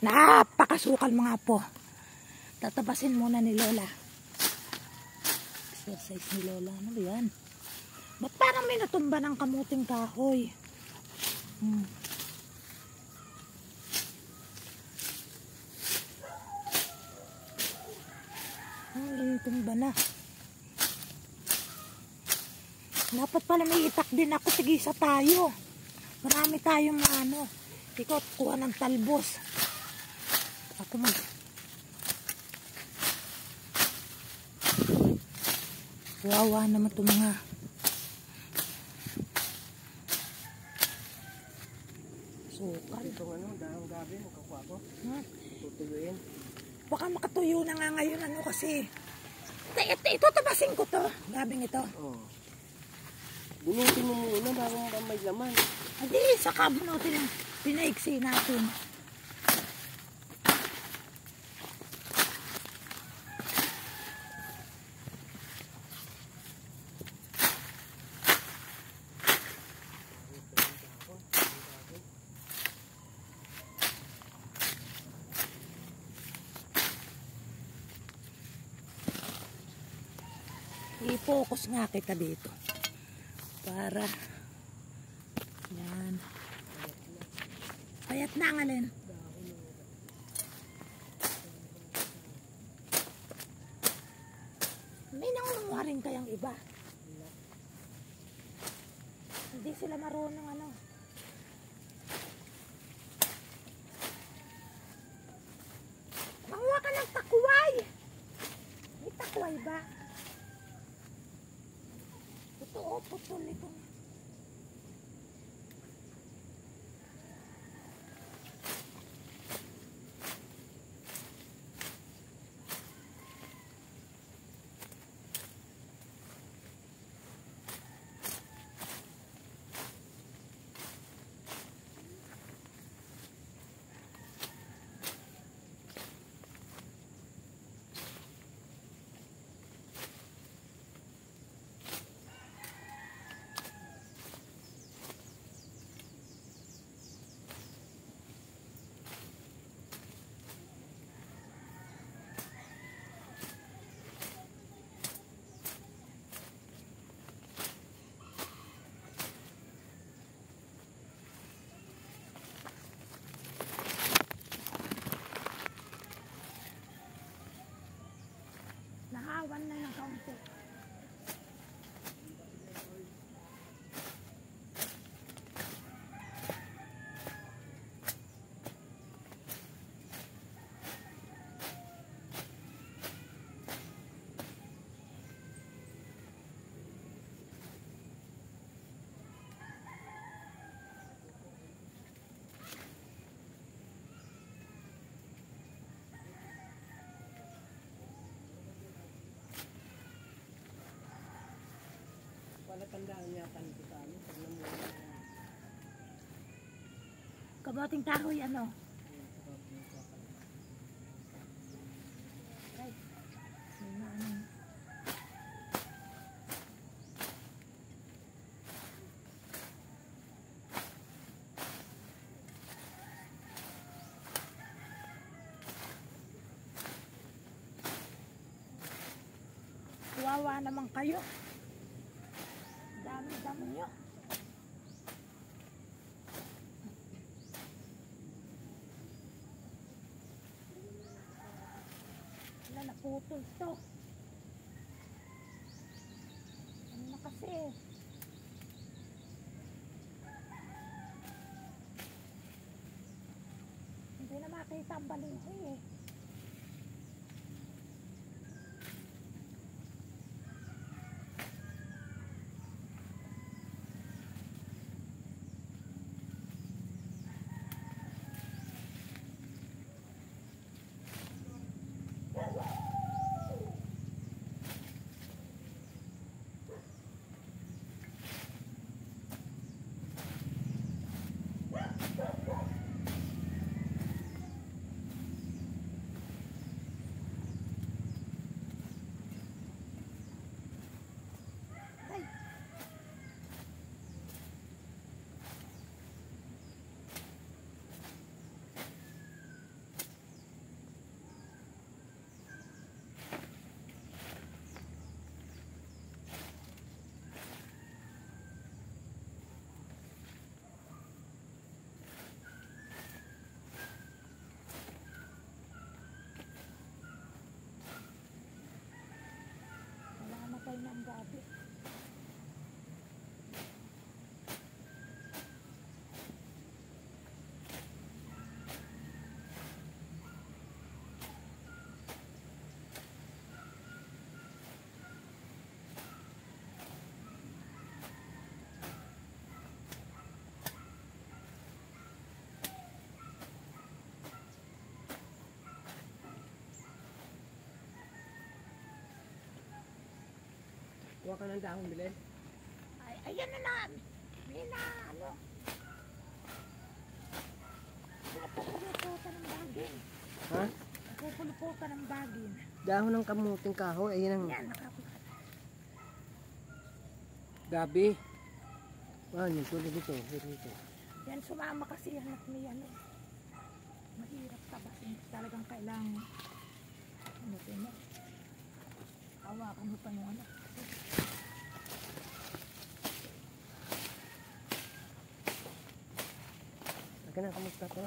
Napakasukal mga po. Tatabasin muna ni Lola. Exercise ni Lola. Ano ba yan? Ba't parang may natumba ng kamuting kahoy? Tumba na. Dapat pala may itak din ako. Tigisa tayo. Marami tayong ano. Ikaw kuha ng talbos. Ako wawa naman itong mga sukal. Itong ano, dahang gabi, magkakuha ko. Tutuyuin. Baka makatuyo na nga ngayon ano kasi. Ito tabasin ko to. Gabing ito. Oo. Bunutin mo muna bago may laman. Hindi, saka bunutin yung pinaiksi natin. I-focus nga kita dito para yan payat na nga rin. May nangunguha rin kayang iba, hindi sila marunong ano. Manguha ka ng takway. May takway ba? Ito, putol ito. Nahawan na ng kaunti. Palatandaan yata nito sa amin. Pag namula. Kabating kahoy ano? Ay, wawa naman kayo. Dami nyo. Wala, naputol to. Ano na kasi hindi na makita ang balinghoy eh. Kuha ka ng dahon, Belen. Ay, ayan na na. May na, ano. Napupuluputan ng bagin. Ha? Napupuluputan ng bagin. Dahon ng kamuting kahoy. Ayan ang Yan, nakapuluputan. gabi. Yung tulad dito. Dito. Yan, sumama kasi yan at may ano. Mahirap tabasin. Talagang kailangan. Ano ito mo? Hawakan mo pa yung ano. Lagyan na kamusta to.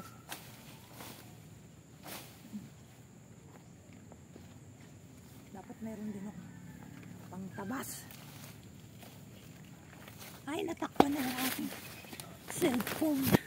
Dapat meron din ako pangtabas. Ay, natakpan na ang aking cellphone.